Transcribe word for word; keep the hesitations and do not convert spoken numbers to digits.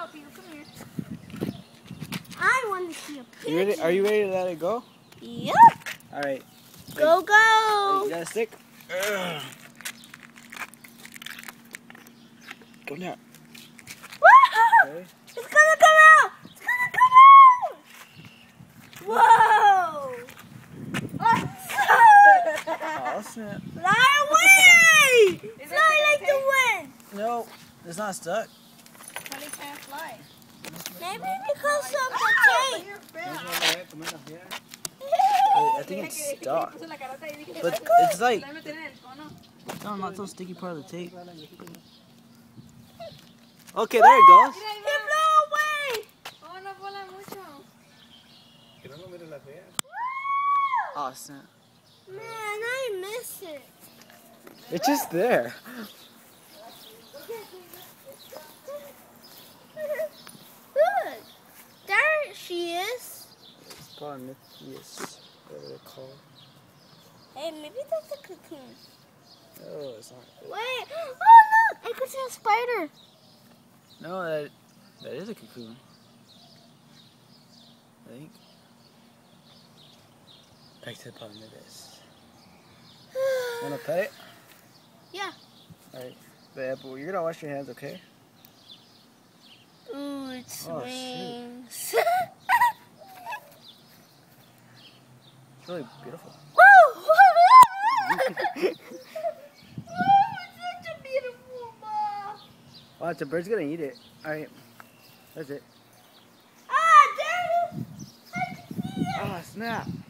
puppy. Come here. I want to see a pigeon. You ready? Are you ready to let it go? Yep. All right. Go, go. You got a stick? Ugh. Go now. Okay. It's gonna come out! It's gonna come out! Whoa! Oh, snap. Fly away! Fly like the wind! No, it's not stuck. But it can't fly. Maybe because of the tape. I think it's stuck. But it's like, no, not so sticky part of the tape. Okay, there it goes. It blew away! Oh, snap. Man, I miss it. It's just there. Good. There she is. It's probably Mythias, whatever they're called. Hey, maybe that's a cocoon. No, it's not. Wait. Oh, look. I could see a spider. No, that, that is a cocoon. I think. Back to the bottom of this. Wanna pet it? Yeah. Alright. But you're gonna wash your hands, okay? Ooh, it Oh, swings. It's really beautiful. Woo! Oh, it's such a beautiful ball. Watch, the bird's gonna eat it. Alright. That's it. Ah, there it is. I can see it. Ah, snap.